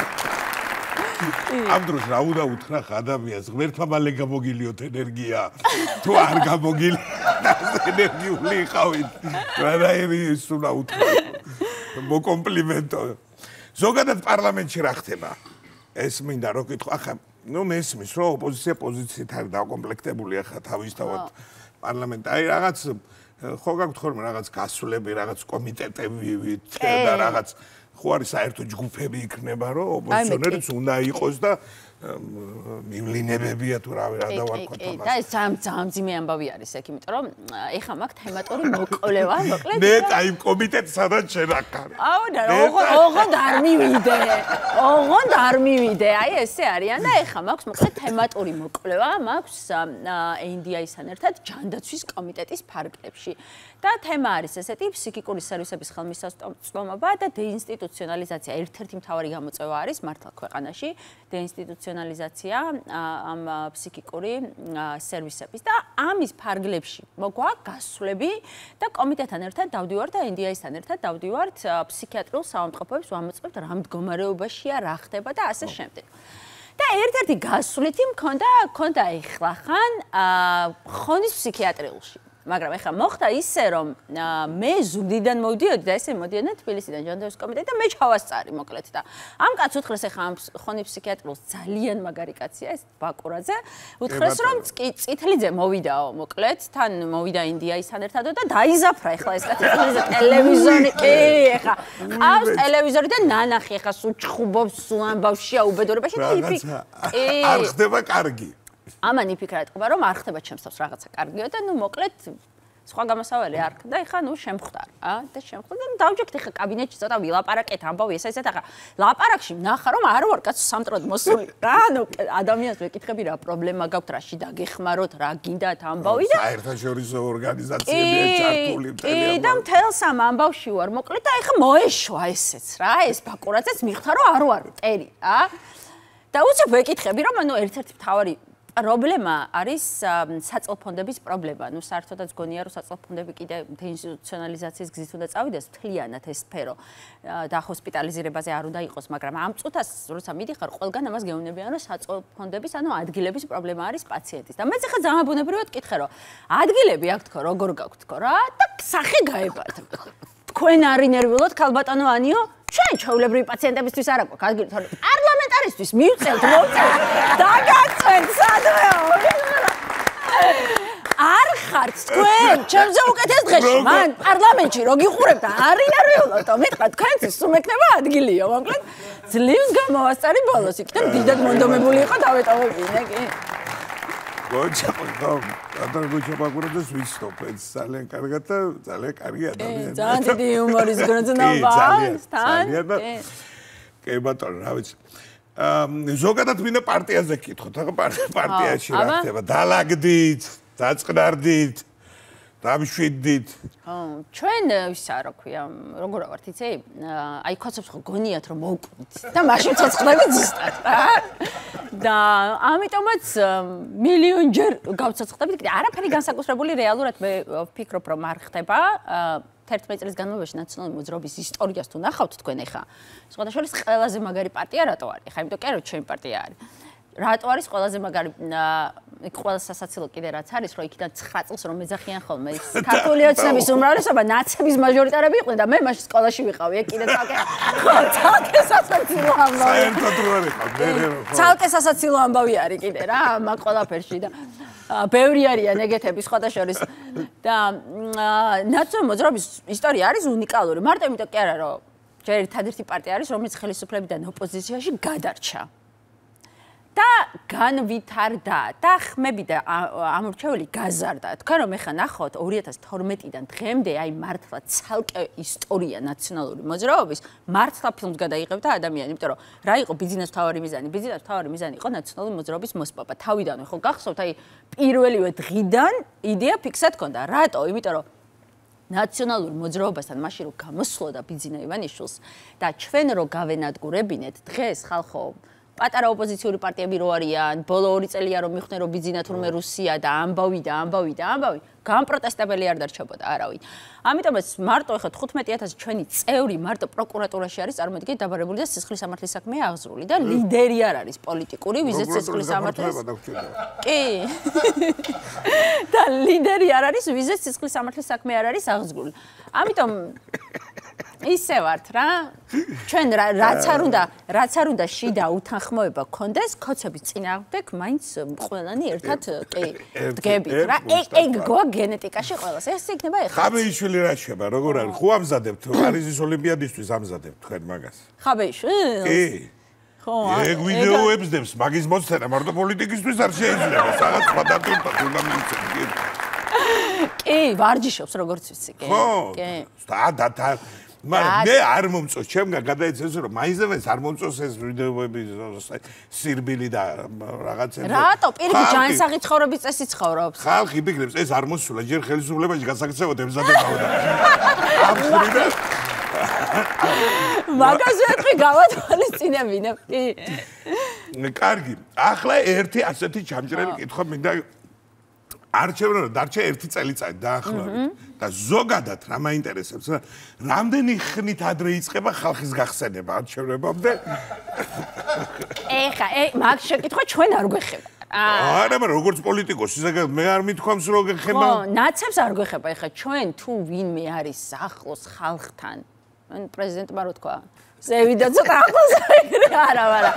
ამ დროს რა უნდა უთხრა ადამიანს ღმერთმა მალე გამოგილიოთ ენერგია თუ არ გამოგილია ენერგიული იყავით რანაირი ის უნდა უთხრა მოკომპლიმენტო ზოგადად პარლამენტში რა ხდება ეს მინდა რომ კითხო ახლა ნუ მესმის რომ ოპოზიცია პოზიციით არის დაკომპლექტებული ახლა თავისთავად პარლამენტი აი რაღაც ხო გაგვთ ხოლმე რაღაც გასვლები რაღაც კომიტეტები და რაღაც ხო არის საერთო ჯგუფები იქნება რომ ოპოზიციონერიც უნდა იყოს და მივლინებებია თუ რა დავარქვათ ამას და ეს ძალიან ძიმე ამბავი არის ეგ იმიტომ რომ ეხა მაქვს თემატური მოკვლევა მოკლედ მე აი კომიტეტს სადაც შენახარ აუ და ოღონდ არ მივიდე აი ესე არიან და ეხა მაქვს მოკლედ თემატური მოკვლევა მაქვს NDI-სთან ერთად ჯანდაცვის კომიტეტის ფარგლებში და თემა არის ესეთი ფსიქიკური სერვისების ხელმისაწვდომობა და დეინსტიტუციონალიზაცია ერთ-ერთი მთავარი გამოწვევა არის მართლა ქვეყანაში დეინსტიტუციონალიზაცია ამ ფსიქიკური სერვისების და ამის ფარგლებში მოგვაქვს გასვლები და კომიტეტთან ერთად დავდივართ და NDI-სთან ერთად დავდივართ ფსიქიატრიულ საავადმყოფოებს ვამოწმებთ რა მდგომარეობაშია რა ხდება და ასე შემდეგ და ერთ-ერთი გასვლითი მქონდა ეხლახან ხონის ფსიქიატრიულში მაგრამ ეხლა მოხდა ისე რომ მე ზუგდიდან მოვდიოდი და ესე მოდიოდნენ თბილისიდან ჯანდაცვის კომიტეტი და მე ჩავასწარი მოკლედ და ამ კაცს უთხრეს ეხლა ამ ხონის ფსიქიატრიულს ძალიან მაგარი კაცია ეს ბაკურაძე უთხრეს რომ წითლიძე მოვიდაო მოკლედ თან მოვიდა NDI-სთან ერთად და დაიზაფრა ეხლა ეს კაცი ტელევიზორი კი ეხლა ყავს ტელევიზორი და ნანახი ეხლა სულ ჩხუბობს სულ ამბავშია უბედურებაში და არ ხდება კარგი ამან იფიქრა ეთქობა რომ არ ხდება ჩემს თავს რაღაცა კარგია და ნუ მოკლედ სხვა გამოსავალი არ ხდა ეხა ნუ შემხვდარ და შემხვდა და დავჯექთ ეხა კაბინეტში ცოტა ვილაპარაკეთ ამბავი ესეთ ახლა ლაპარაკში ნახა რომ არ ვარ კაცო სამტროდ მოსული რა ნუ ადამიანს ვეკითხები რა პრობლემა გაქვთ რაში დაგეხმაროთ რა გინდათ ამბავი და საერთაშორისო ორგანიზაციებია ჩართული კი და მთელს ამ ამბავში ვარ მოკლედ და ეხა მოეშვა ესეც რა ეს ბაკურაძეც მიხვდა რომ არ ვარ ტერი რა და უცებ ვეკითხები რომ ანუ ერთ-ერთი მთავარი პრობლემა არის საწოლფონდების პრობლემა. ნუ საერთოდაც გონია რომ საწოლფონდები კიდე დეინსტიტუციონალიზაციის გზით უნდა წავიდეს მთლიანად ეს სფერო და ჰოსპიტალიზირებაზე არ უნდა იყოს, მაგრამ ამ წუთას როცა მიდიხარ, ყველგან ამას გეუბნებიან რომ საწოლფონდების, ანუ ადგილების პრობლემა არის პაციენტის. და მეც ახლა ძალიან ბუნებრივად კითხე რომ ადგილები აქ თქო, როგორ გაქვთ თქო რა და სახე გაებათ. თქვენ არ ინერვიულოთ ქალბატონო ანიო? ჩვენ ჩვეულებრივი პაციენტებისთვის არ აქვს ადგილი, თორემ პარლამენტარი ხარისთვის მივწევთ მოვწევთ დაგაწვენთ სადმეო არ ხართ თქვენ ჩემზე უკეთეს დღეში მან პარლამენტში რო გიყურებთ არიულოთ მეთქვა თქვენთვის სულ მექნება ადგილიო მოკლედ ძლივს გამოვასწარი ბოლოს იქნებ დიდად მონდომებული იყო დავეტოვებინე კი გოჩაპაგურებს ვიცნობთ ძალიან კარგად და ძალიან კარგი ადამიანი ძალიან დიდი იუმორის გრძნობა ძალიან კი ბატონო რა ვიცი ზოგადად მინდა პარტიაზე გკითხოთ ახლა პარტიაში რა ხდება დალაგდით დაწყნარდით დამშვიდით ჩვენ ვისა რა ქვია როგორ ვართ იცი აი კონცეფტს ხო გონიათ რომ მოვკვდით და მაშინ ცოცხლები ზუსტად და ამიტომაც მილიონჯერ გავცოცხლებით არაფერი განსაკუთრებული რეალურად მე ვფიქრობ რომ არ ხდება 11 წლის განმავლობაში ნაციონალური მოძრაობის ისტორიას თუ ნახავთ თქვენ ახლა სხვადასხვა ყველაზე მაგარი პარტია რატო არის ხა იმიტომ კი არა ჩემი პარტია არის რატო არის ყველაზე მაგარი ყველა სასაცილო კიდე რაც არის რომ იქიდან 9 წელს რომ მეძახიან ხოლმე ქართული ოცნების უმრავლესობა ნაცების მაჟორიტარები იყვნენ და მე მაშინ სკოლაში ვიყავი ეგ კიდე ცალკე სასაცილო ამბავი ცალკე სასაცილო ამბავი არის კიდე რა მაგ ყველაფერში და ბევრი არიან ეგეთები სხვადასხვა და ნაციონალური მოძრაობის ისტორია არის უნიკალური მარტო იმიტომ კი არა რომ ჯერ ერთადერთი პარტია არის რომელიც ხელისუფლებიდან ოპოზიციაში გადარჩა და განვითარდა და ხმები და ამორჩეული გაზარდა. თქვენ რომ ეხლა ნახოთ 2012-დან დღემდე აი მართლა ცალკე ისტორია ნაციონალური მოძრაობის მართლა ფილმს გადაიღებდა ადამიანი, იმიტომ რომ რა იყო ბიზნეს თავარი მიზანი? ბიზნეს თავარი მიზანი იყო ნაციონალური მოძრაობის მოსპობა. თავიდანვე ხო გახსოვთ აი პირველივე დღიდან იდეა ფიქსად ჰქონდა. რატო? იმიტომ რომ ნაციონალური მოძრაობასთან მაშინ რომ გამოსვლოდა ბიზნე ივანიშვილს და ჩვენ რო გავენადგურებინეთ დღეს ხალხო პატარა ოპოზიციური პარტიები რო არიან, ბოლო 2 წელია რომ მიხდნენ რომ ბიზნე თურმე რუსია და ამბავი გამპროტესტებელი არ დარჩებოდა არავინ. ამიტომაც მარტო ახლა 15000 ჩვენი წევრი მარტო პროკურატურაში არის წარმოიდგინეთ დაბარებული და სისხლის სამართლის საქმეა აღზრული და ლიდერი არ არის პოლიტიკური ვიზეთ სისხლის სამართლის კი და ლიდერი არ არის ვიზეთ სისხლის სამართლის საქმე არ არის აღზრული. ამიტომ ისე ვართ რა ჩვენ რაც არ უნდა შიდა უთანხმოება გქონდეს კოცების წინააღმდეგ მაინც ყველანი ერთად კი დგებით რა ეგ გოა გენეტიკაში ყველას ეს იქნება ეხლა ხაბეიშვილი რა შეება როგორ არის ხო ამზადებთ პარიზის ოლიმპიადისთვის ამზადებთ თქვენ მაგას ხაბეიშვილი კი ხო ეგ ვიდეოებს დებს მაგის მოცემა მარტო პოლიტიკისთვის არ შეიძლება სადაც სხვადასხვა უნდა მიცემ კი ვარჯიშობს როგორც ვიცი კი კი და მაგრამ მე არ მომწონს ჩემგან გადაიცეს რომ მაიზევეს არ მომწონს ეს ვიდეოები სირბილი და რაღაცა რატო პირიქით ჯანსაღი ცხოვრების წესი ცხოვრობს ხალხი ფიქრობს ეს არ მოსულა ჯერ ხელისუფლებაში გასაკეთებოდ ემზადებოდა აბსოლუტურად მაგაზე ეთქი გავათვალისწინებინებ კი კარგი ახლა ერთი ასეთი ჩამჭრელი კითხვა მინდა არჩევნებმა დარჩა 1 წელიწადი დაახლოებით და ზოგადად რა მაინტერესებს რა რამდენი ხნით ადრე იწყება ხალხის გახსენება არჩევნებამდე ეხა მაგ შეკითხვა ჩვენ არ გვეხება არა მაგრამ როგორც პოლიტიკოსი ზოგადად მე არ მithქვამს რომ გეხება ხო ნაცებს არ გვეხება ეხა ჩვენ თუ ვინმე არის ახლოს ხალხთან მან პრეზიდენტმა რო თქვა ზევიდა ცოტა ახლოს არა არა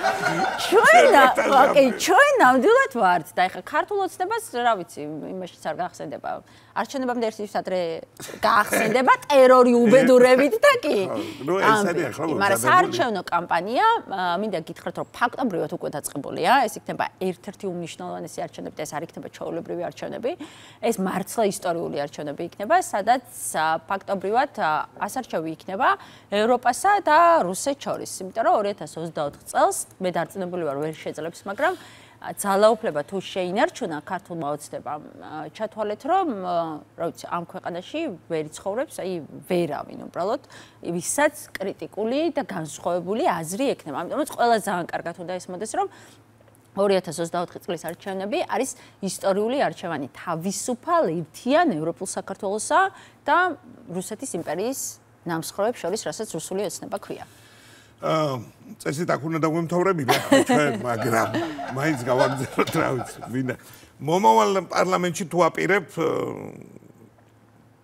ჩვენ ნამდვილად ვართ და ეხა ქართულ ოცნებას რა ვიცი იმაშიც არ გახსენდება არჩევნებამდე ერთის ადრე გაახსენდება ტერორი უბედურებით და კი ნუ ეს არის ახლა მაგრამ საარჩევნო კამპანია მინდა გითხრათ რომ ფაქტობრივად უკვე დაწყებულია ეს იქნება ერთ-ერთი უმნიშვნელოვანესი არჩევნები და ეს არ იქნება ჩვეულებრივი არჩევნები ეს მართლა ისტორიული არჩევნები იქნება სადაც ფაქტობრივად ასარჩევი იქნება ევროპასა და რუსეთს შორის იმიტომ რომ 2024 წელს მე დარწმუნებული ვარ ვერ შეძლებს მაგრამ ძალაუფლება თუ შეინარჩუნა ქართულმა ოცნებამ ჩათვალეთ რომ რა ვიცი ამ ქვეყანაში ვერ იცხოვრებს აი ვერავინ უბრალოდ ვისაც კრიტიკული და განსხვავებული აზრი ექნება ამიტომაც ყველა ძალიან კარგად უნდა ესმოდეს რომ 2024 წლის არჩევნები არის ისტორიული არჩევანი თავისუფალ ერთიან ევროპულ საქართველოსა და რუსეთის იმპერიის ნამსხვრევებს შორის რასაც რუსული ოცნება ქვია წესით აქ უნდა დაგვემთავრებინა ჩვენ მაგრამ მაინც გავაგზავნოთ რა ვიცი მინდა მომავალ პარლამენტში თუ აპირებ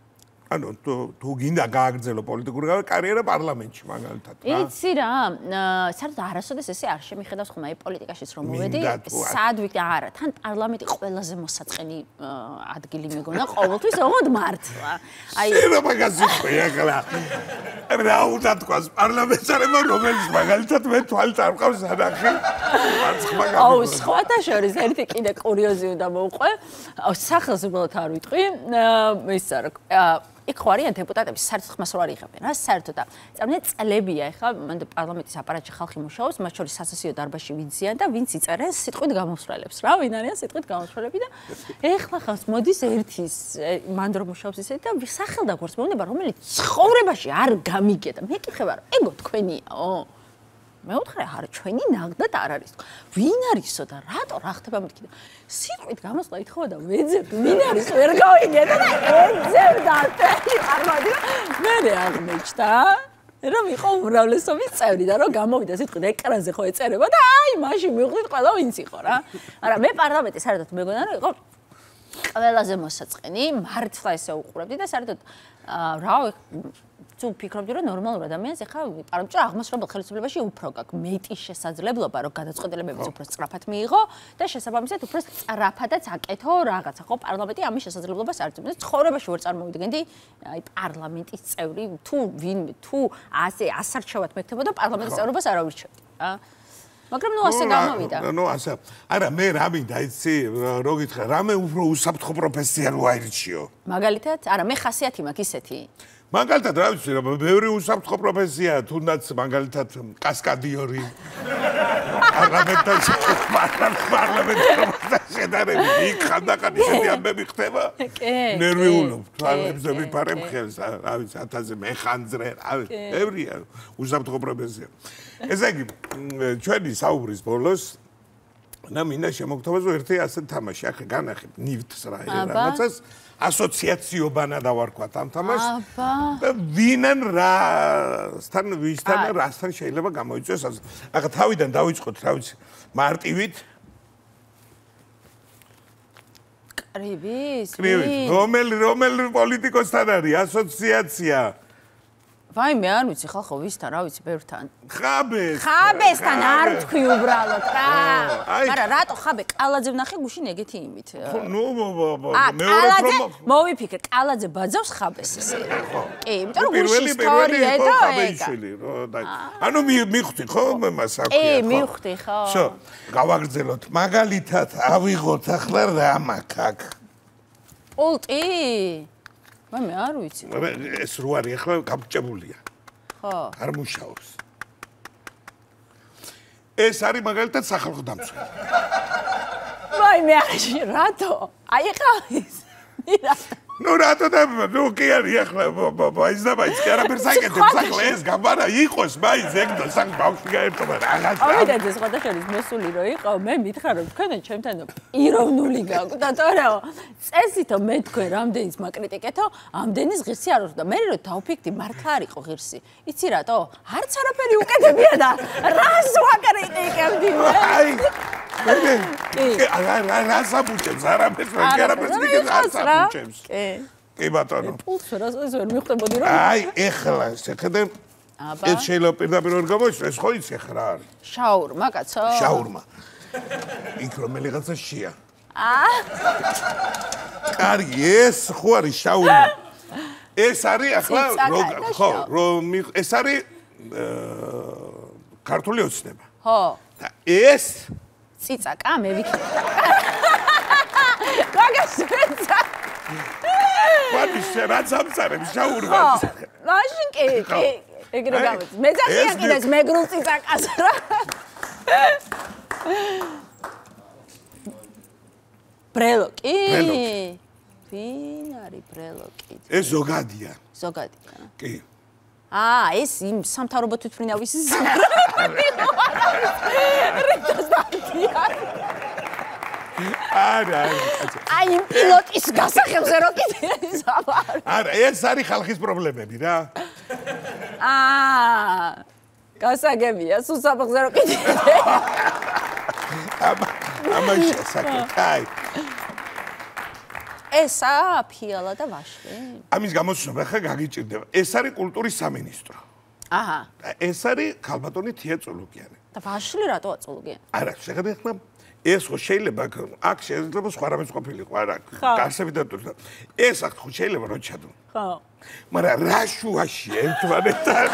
ანუ თუ გინდა გააგრძელო პოლიტიკური კარიერა პარლამენტში მაგალითად. იცი რა, საერთოდ არასოდეს ესე არ შემიხედავს ხომ აი პოლიტიკაშიც რომ მოვედი, სად ვიქ არა, თან პარლამენტი ყველაზე მოსაწყენი ადგილი მეგონა ყოველთვის ოღონდ მართლა. აი რა მაგას ვიტყვი ახლა. რა უნდა თქვას პარლამენტარებმა რომელიც მაგალითად მე თვალით არ მყავს სანახი. აუ სხვათა შორის ერთი კიდე კურიოზი უნდა მოვყვე. სახელს უბრალოდ არ ვიტყვი. ისა რა იქ ხო არიან დეპუტატები საერთოდ ხმას რო არ იღებენ რა საერთოდ და წამნე წლებია ეხლა მანდ პარლამენტის აპარატში ხალხი მუშაობს მათ შორის სასაცილო დარბაზში ვინციან და ვინც იწერენ სიტყვით გამოსვლელებს რა ვინ არიან სიტყვით გამოსვლელები და ეხლა ხავს მოდის ერთის მანდ რო მუშაობს ისეთი და სახელდაგვარს მეუბნება რომელიც ცხოვრებაში არ გამიგე და მეკითხება რომ ეგო თქვენიაო მეუთხრე არა ჩვენი ნაღდად არ არის ვინ არისო და რატო რა ხდება მეთქი და სიტყვით გამოსვლა ითხოვა და ვეძებ ვინ არის ვერ გავიგე და ეძებდა წარმოვიდი მე აღმოჩნდა რომ იყო უმრავლესობის წევრი და რომ გამოვიდა სიტყვით ეკრანზე ხო ეწერება და აი მაშინ მივხვდით ყველა ვინც იყო რა არა მე პარლამენტი საერთოდ მეგონა რომ იყო ყველაზე მოსაწყენი მართლა ესე უყურებდი და საერთოდ რა თუ ფიქრობდი რომ ნორმალურ ადამიანს ეხა პარლამენტში აღმასრულებელ ხელისუფლებაში უფრო გაქვს მეტი შესაძლებლობა რომ გადაწყვეტილებებიც უფრო სწრაფად მიიღო და შესაბამისად უფრო სწრაფადაც აკეთო რაღაცა ხო პარლამენტი ამის შესაძლებლობას არ ძმობს ცხოვრებაში ვერ წარმოვიდგენდი აი პარლამენტის წევრი თუ ასე ასარჩევად მეკთებოდა პარლამენტის წევრობას არ ავირჩევდი რა მაგრამ ნუ ასე გამოვიდა ნუ ასე არა მე რა მინდა იცი რო გითხრა რამე უფრო უსაფრთხო პროფესია რო აირჩიო მაგალითად არა მე ხასიათი მაქვს ისეთი მაგალითად რა ვიცი რა ბევრი უსაფრთხო პროფესია თუნდაც მაგალითად კასკადიორი პარლამენტში შედარებით იქ ხანდახან ისეთი ამბები ხდება ნერვიულობ თვალებზე ვიფარებ ხელს რა ვიცი 1000-ზე მეხანძრე რა ვიცი ბევრია უსაფრთხო პროფესია ესე იგი ჩვენი საუბრის ბოლოს და მინდა შემოგთავაზო ერთი ასე თამაში ახლა განახებ ნივთს რა რაღაცას ასოციაციობანა დავარქვათ ამ თამაშს და ვინან რასთან ვისთან რასთან შეიძლება გამოიწვიოს ახლა თავიდან დავიწყოთ რა ვიცი მარტივით კრივის რომელი პოლიტიკოსთან არის ასოციაცია ვაი მე არ ვიცი ხალხო ვისთან რა ვიცი ბევრთან ხაბესთან არ თქვი უბრალოდ რა მაგრამ რატო ხაბე კალაძე ვნახე გუშინ ეგეთი იმით ნუ მეორე პრომო მოვიფიქრე კალაძე ბაძავს ხაბეს ესე კი იმიტომ რომ გუშინ ისტორია და ანუ მივხვდი ხო მას აქვს კი მივხვდი ხო შო გავაგრძელოთ მაგალითად ავიღოთ ახლა რა მაქაკ პოლტი მე არ ვიცი. ეს რო არის ახლა გამჭებულია. ხო. არ მუშაობს. ეს არის მაგალითად სახალხო დამცველი. ვაი მე რატო? აი ხა ის. ნუ რატო და ნუ კი არის ახლა ის და ის კი არაფერს აკეთებს ახლა ეს გამარა იყოს მაინც ეგ და სამ ბავშვი გაერთობა რაღაც. ამიტომ ეს სხვადასხვა მოსული რო იყო მე მითხრა რომ თქვენ ჩემთან იროვნული გაქვთ და თორეო წესითო მე თქვენ რამდენის მაკრიტიკეთო ამდენის ღირსი არ ვარ და მე რო დავფიქრდი მართლა არ იყო ღირსი იცი რატო არც არაფერი უკეთებია და რას ვაკრიტიკებდი მე რა საბუჭებს არაფერს ვერ არაფერს გიგებს კი ბატონო პულს რას ვერ მიხვდებოდი რომ აი ეხლა შეხედე ეს შეიძლება პირდაპირ ვერ გამოიწვიოს ეს ხო იცი ეხლა რა არის შაურმა კაცო შაურმა იქ რომელიღაცა შია კარგი ეს ხო არის შაურმა ეს არის ახლა ხო რომ ეს არის ქართული ოცნება ხო და ეს ციცაკა მე ვიქნა მაგასეცა ვადის რაც ამწარებს შაურმას მაშინ კი ეგრე გამოდის მე ძახიან კიდეც მეგრულ ციცაკას რა ბრელოკი ვინ არის ბრელოკი ეს ზოგადია კი ეს იმ სამთავრობო თვითმფრინავის არა აი იმ პილოტის გასახებზე რო კიდე ზაბარ არა ეს არის ხალხის პრობლემები რა გასაგებია სუსაფხზე რო კიდე ამაში საკეთე ესა ფიალა და ვაშლი? ამის გამოსვლა ხა გაგიჭირდება. ეს არის კულტურის სამინისტრო. აჰა. ეს არის ქალბატონი თია წულუკიანი. და ვაშლი რატო აწულუგიან? არა, შეხედე ხლა ეს ხო შეიძლება აქ შეიძლება სხვა რამეს ყოფილიყო, არა, გასები და ეს აქ ხო შეიძლება რო ჩადო. ხო. მაგრამ რა შუაში ერთმანეთთან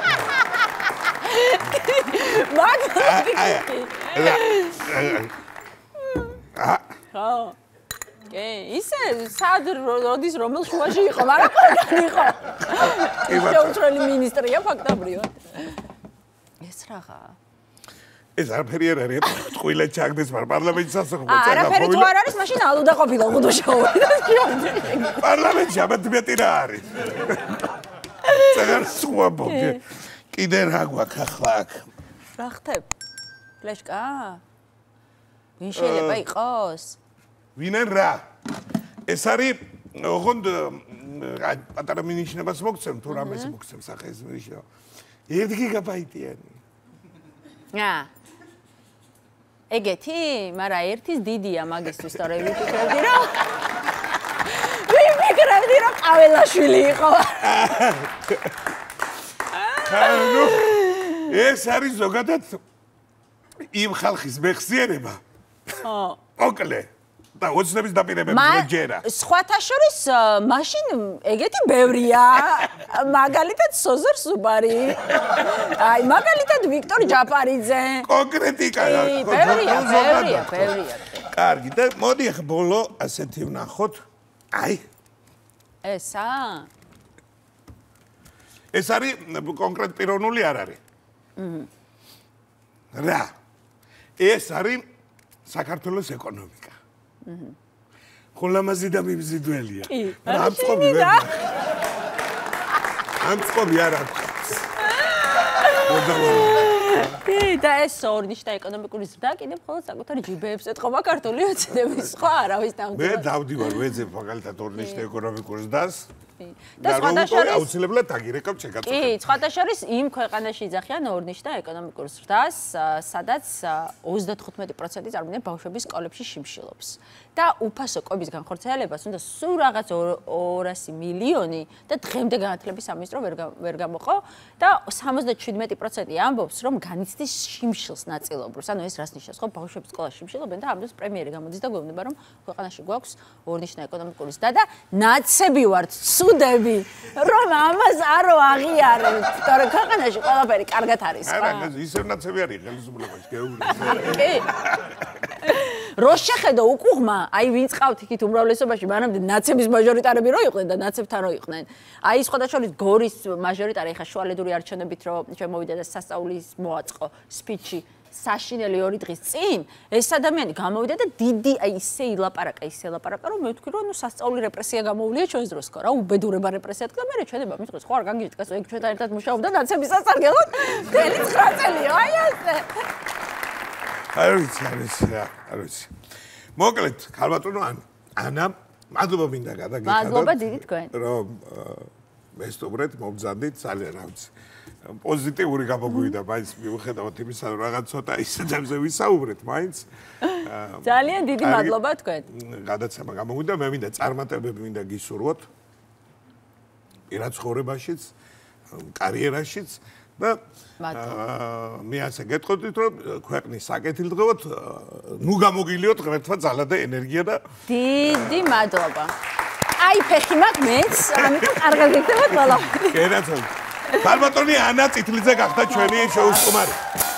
ხო. ისე სად როდის რომელ შუაში იყო, მაგრამ ყველგან იყო. შეუცვლელი მინისტრია ფაქტობრივად. ეს რაღაცა. ეს არაფერი არ არის, ტყუილად ჩაგდეს პარლამენტში სასწრაფო წაგა. არაფერი თუ არ არის, მაშინ ალუდა ყოფილა ღუდუშაური. პარლამენტში ამათბიატი რა არის? წაგარ სხვაბო. კიდე რა გვაქვს ახლა აქ? რა ხტებ? ფლეშკა? ვინ შეიძლება იყოს? ვინან რა? ეს არის ოღონდ პატარა მინიშნებას მოგცემ თუ რამეს მოგცემ სახე ეს მინიშნება. 1 გიგაბაიტიანი. ეგეთი? მაგრამ ერთის დიდია მაგისტრის თორე ვიფიქრებდი რომ ყაველაშვილი იყო. ანუ ეს არის ზოგადად იმ ხალხის მეხსიერება. ხო. მოკლე და ოცნების დაპირებები ჯერა. სხვათა შორის მაშინ ეგეთი ბევრია. მაგალითად სოზორ სუბარი. აი მაგალითად ვიქტორ ჯაფარიძე. კონკრეტიკა. ბევრია. კარგი და მოდი ახლა ბოლო ასეთი ვნახოთ. აი ესა? ეს არის კონკრეტ პიროვნული არ არის. რა? ეს არის საქართველოს ეკონომიკა. ხოლამაზი და მიმზიდველია. ამ წყობი ვერ. ამ წყობი არ აქვს. და ეს ორნიშნა ეკონომიკური ზრდა კიდევ მხოლოდ საკუთარი ჯიბეებს ეთყობა ქართული ოცნების სხვა არავის დამდგმელი. მე დავდივარ ვეძებ მაგალითად ორნიშნა ეკონომიკურ ზრდას. და სხვათა შორის აუცილებლად დაგირეკავ შეგაწყვეტ. კი, სხვათა შორის იმ ქვეყანაში იძახიან ორნიშნა ეკონომიკურ ზრდას, სადაც 35% წარმოიდგენს ბავშვების სკოლებში შიმშილობს. და უფასო კვების განხორციელებას უნდა სულ რაღაც 200 მილიონი და დღემდე განათლების სამინისტრო ვერ გამოყო და 77% ამბობს, რომ განიცდის შიმშილს ნაწილობრივ. ანუ ეს რას ნიშნავს, ხო, ბავშვები სკოლაში შიმშილობენ და ამბობს პრემიერი გამოდის და გვევნება, რომ ქვეყანაში გვაქვს ორნიშნა ეკონომიკური ზრდა და ნაცები ვართ სუდები, რომ ამას არო აღიარებთ, თორე ქვეყანაში ყველაფერი კარგად არის. არა, ისევ ნაცები არის ხელისუფლებაში, გეუბნები. კი. რო შეხედო უკუღმა, აი ვინც ყავთ იქით უმრავლესობაში, მანამდე ნაცების მაჟორიტარები რო იყვნენ და ნაცებთან რო იყვნენ. აი სხვათა შორის გორის მაჟორიტარი ხა შუალედური არჩევნებით რო შემოვიდა და სასწაულის მოაწყო სპიჩი საშინელი 2 დღის წინ, ეს ადამიანი გამოვიდა და დიდი აი ისე ილაპარაკა, რომ მე ვთქვი, რომ ნუ სასწაული რეპრესია გამოუვლია ჩვენს დროს ხო რა, უბედურება რეპრესია თქვა, მე ჩვენება მიწყოს, ხო არ გაგიჭირდა, ეგ ჩვენთან ერთად მუშაობდა ნაცების სასარგებლოდ, 9 წელია, აი ასე. არ ვიცი. მოკლედ, ქალბატონო ანა, მადლობა მინდა გადაგიხადოთ. მადლობა დიდი თქვენ. რომ მესტუმრეთ მომბრძანდით ძალიან რა ვიცი. პოზიტიური გამოგვივიდა, მაინც მიუხედავად იმისა, რომ რაღაც ცოტა ისეთებზე ვისაუბრეთ, მაინც. ძალიან დიდი მადლობა თქვენ. გადაცემა გამოგვივიდა, მე მინდა წარმატებები მინდა გისურვოთ. პირად ცხოვრებაშიც, კარიერაშიც. და მე ასე გეტყოდით რომ ქვეყნის საკეთილდღეოდ ნუ გამოგილიოთ ღმერთმა ძალა და ენერგია და დიდი მადლობა. აი ფეხი მაქვს მეც, ამიტომ კარგად იქნება ყველაფერი. კერაცო. ქალბატონი ანა წითლიძე გახდა ჩვენი შოუს სტუმარი.